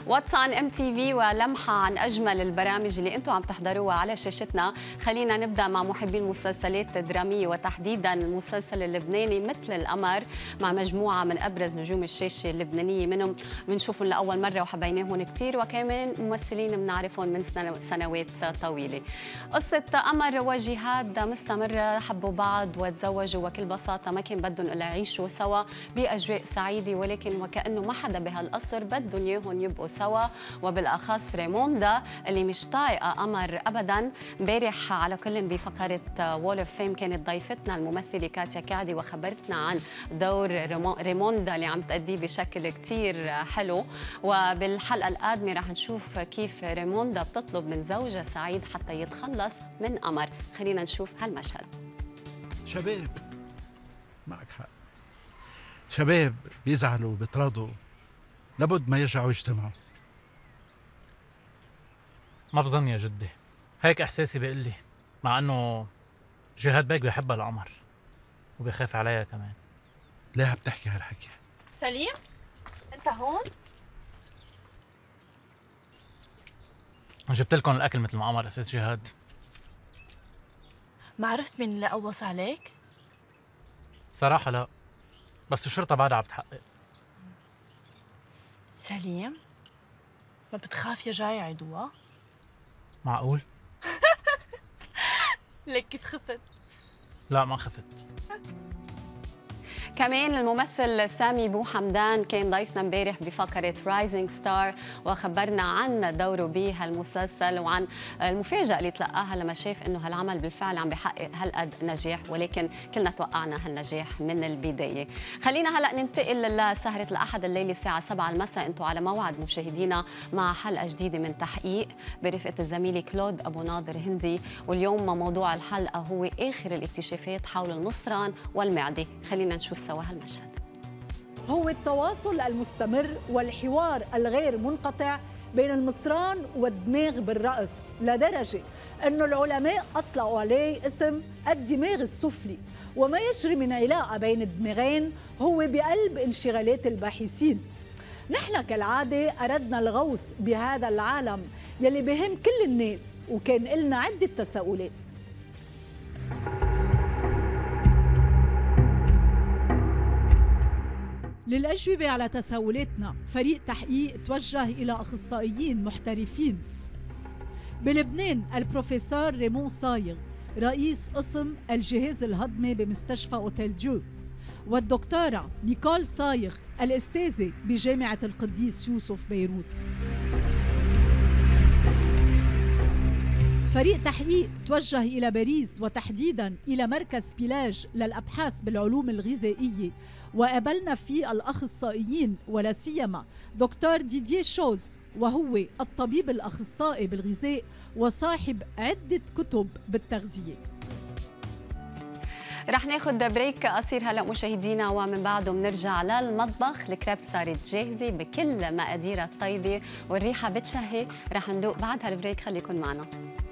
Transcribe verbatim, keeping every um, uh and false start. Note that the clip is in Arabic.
واتس عن ام تي في ولمحه عن اجمل البرامج اللي انتم عم تحضروها على شاشتنا. خلينا نبدا مع محبي المسلسلات الدراميه وتحديدا المسلسل اللبناني مثل القمر مع مجموعه من ابرز نجوم الشاشه اللبنانيه، منهم بنشوفهم لاول مره وحبيناهم كثير، وكمان ممثلين بنعرفهم من سنوات طويله. قصه قمر وجهاد مستمره، حبوا بعض وتزوجوا وكل بساطه ما كان بدهم الا يعيشوا سوا باجواء سعيده، ولكن وكانه ما حدا بهالقصر بدهم اياهم يبقوا سوا، وبالاخص ريموندا اللي مش طايقه قمر ابدا. امبارح على كل بفقره وول اوف فيم كانت ضيفتنا الممثله كاتيا كعدي وخبرتنا عن دور ريموندا اللي عم تأديه بشكل كتير حلو، وبالحلقه القادمه رح نشوف كيف ريموندا بتطلب من زوجها سعيد حتى يتخلص من قمر. خلينا نشوف هالمشهد. شباب معك حق، شباب بيزعلوا وبيتراضوا لابد ما يرجعوا يجتمعوا. ما بظن يا جدي، هيك احساسي بيقول لي، مع انه جهاد بيك بيحبها لقمر وبيخاف عليها كمان. ليه بتحكي هالحكي؟ سليم انت هون؟ جبت لكم الاكل مثل ما امر اساس جهاد. ما عرفت مين اللي قوص عليك؟ صراحه لا، بس الشرطه بعدها عم تحقق. سليم ما بتخاف يا جاي عدوة؟ معقول؟ ليك كيف خفت؟ لا ما خفت. كمان الممثل سامي بو حمدان كان ضيفنا امبارح بفقره رايزنج ستار وخبرنا عن دوره بهالمسلسل وعن المفاجاه اللي تلقاها لما شاف انه هالعمل بالفعل عم بيحقق هالقد نجاح، ولكن كلنا توقعنا هالنجاح من البدايه. خلينا هلا ننتقل لسهره الاحد الليله الساعه سبعة المساء. انتم على موعد مشاهدينا مع حلقه جديده من تحقيق برفقه الزميله كلود ابو ناظر هندي، واليوم موضوع الحلقه هو اخر الاكتشافات حول المصران والمعده. خلينا نشوف سوا هالمشهد. هو التواصل المستمر والحوار الغير منقطع بين المصران والدماغ بالرأس، لدرجة أنه العلماء أطلقوا عليه اسم الدماغ السفلي، وما يجري من علاقة بين الدماغين هو بقلب انشغالات الباحثين. نحن كالعادة أردنا الغوص بهذا العالم يلي بهم كل الناس، وكان لنا عدة تساؤلات. للأجوبة على تساؤلاتنا فريق تحقيق توجه إلى أخصائيين محترفين. بلبنان البروفيسور ريمون صايغ رئيس قسم الجهاز الهضمي بمستشفى أوتيل ديو، والدكتورة نيكول صايغ الأستاذة بجامعة القديس يوسف بيروت. فريق تحقيق توجه إلى باريس وتحديداً إلى مركز بيلاج للأبحاث بالعلوم الغذائية، وقابلنا فيه الأخصائيين ولا سيما دكتور ديدييه شوز، وهو الطبيب الأخصائي بالغذاء وصاحب عدة كتب بالتغذية. رح ناخد بريك قصير هلا مشاهدينا، ومن بعده بنرجع للمطبخ. الكريب صارت جاهزة بكل مقاديرها الطيبة والريحة بتشهي. رح ندوق بعد هالبريك، خليكن معنا.